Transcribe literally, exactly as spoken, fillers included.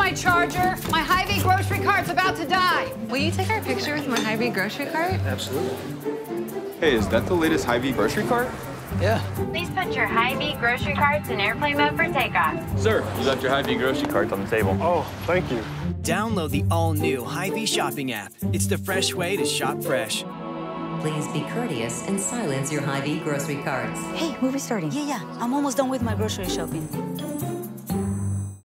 my charger. My Hy-Vee grocery cart's about to die. Will you take our picture with my Hy-Vee grocery cart? Absolutely. Hey, is that the latest Hy-Vee grocery cart? Yeah. Please put your Hy-Vee grocery carts in airplane mode for takeoff. Sir, you left your Hy-Vee grocery cart on the table. Oh, thank you. Download the all-new Hy-Vee shopping app. It's the fresh way to shop fresh. Please be courteous and silence your Hy-Vee grocery carts. Hey, movie starting. Yeah, yeah. I'm almost done with my grocery shopping.